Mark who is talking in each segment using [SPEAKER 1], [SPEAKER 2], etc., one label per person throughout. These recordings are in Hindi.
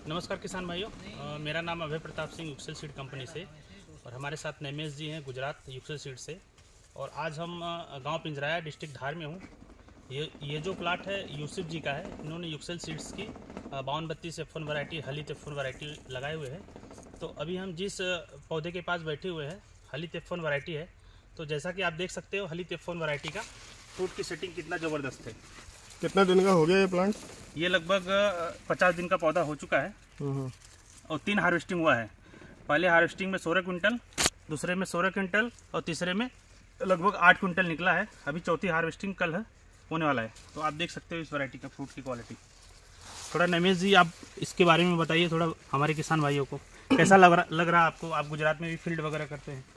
[SPEAKER 1] नमस्कार किसान भाइयों, मेरा नाम Abhay Pratap Singh Yuksel seed company से और हमारे साथ नमेश जी हैं गुजरात युक्सेल सीड से। और आज हम गांव पिंजराया डिस्ट्रिक्ट धार में हूँ। ये जो प्लाट है यूसुफ जी का है। इन्होंने युक्सेल सीड्स की 5232 F1 वैरायटी हलित F1 वैरायटी लगाए हुए हैं। तो अभी हम जिस पौधे के पास बैठे हुए हैं हलित F1 वैरायटी है। तो जैसा कि आप देख सकते हो हलित F1 वैरायटी का फ्रूट की सेटिंग कितना ज़बरदस्त है।
[SPEAKER 2] कितना दिन का हो गया ये प्लांट?
[SPEAKER 1] ये लगभग 50 दिन का पौधा हो चुका है और 3 हार्वेस्टिंग हुआ है। पहले हार्वेस्टिंग में 16 क्विंटल, दूसरे में 16 क्विंटल और तीसरे में लगभग 8 क्विंटल निकला है। अभी चौथी हार्वेस्टिंग कल है होने वाला है। तो आप देख सकते हो इस वैरायटी का फ्रूट की क्वालिटी। थोड़ा नमेश जी आप इसके बारे में बताइए थोड़ा हमारे किसान भाइयों को कैसा लग रहा आपको? आप गुजरात में भी फील्ड वगैरह करते हैं।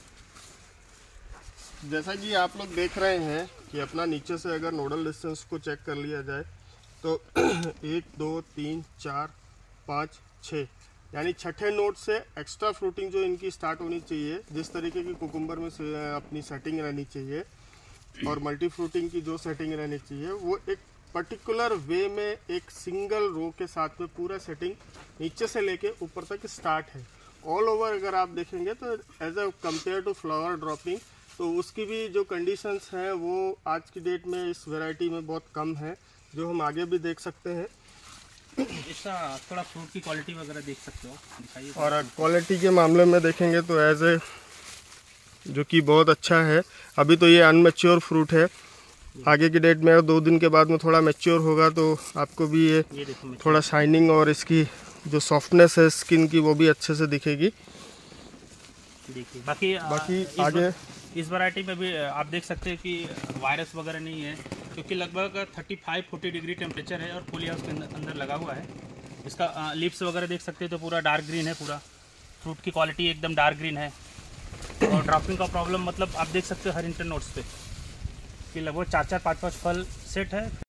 [SPEAKER 2] जैसा कि आप लोग देख रहे हैं कि अपना नीचे से अगर नोडल डिस्टेंस को चेक कर लिया जाए तो 1 2 3 4 5 6 यानी छठे नोड से एक्स्ट्रा फ्रूटिंग जो इनकी स्टार्ट होनी चाहिए, जिस तरीके की कुकुम्बर में अपनी सेटिंग रहनी चाहिए और मल्टी फ्रूटिंग की जो सेटिंग रहनी चाहिए, वो एक पर्टिकुलर वे में एक सिंगल रो के साथ में पूरा सेटिंग नीचे से लेके ऊपर तक स्टार्ट है। ऑल ओवर अगर आप देखेंगे तो as a compare to flower dropping तो उसकी भी जो कंडीशंस हैं वो आज की डेट में इस वैरायटी में बहुत कम है, जो हम आगे भी देख सकते हैं।
[SPEAKER 1] इसका थोड़ा फ्रूट की क्वालिटी वगैरह देख सकते हो, दिखाइए।
[SPEAKER 2] और क्वालिटी के मामले में देखेंगे तो एज ए जो कि बहुत अच्छा है। अभी तो ये अनमेच्योर फ्रूट है, आगे की डेट में 2 दिन के बाद में थोड़ा मैच्योर होगा तो आपको भी ये थोड़ा शाइनिंग और इसकी जो सॉफ्टनेस है स्किन की वो भी अच्छे से दिखेगी।
[SPEAKER 1] देखिए बाकी
[SPEAKER 2] आगे
[SPEAKER 1] इस वैरायटी में भी आप देख सकते हैं कि वायरस वगैरह नहीं है, क्योंकि लगभग 35-40 डिग्री टेम्परेचर है और फुलिया उसके अंदर लगा हुआ है। इसका लिप्स वगैरह देख सकते हैं तो पूरा डार्क ग्रीन है। पूरा फ्रूट की क्वालिटी एकदम डार्क ग्रीन है। और ड्रॉपिंग का प्रॉब्लम मतलब आप देख सकते हो हर इंटर नोट्स पे कि लगभग 4-4 5-5 फल सेट है।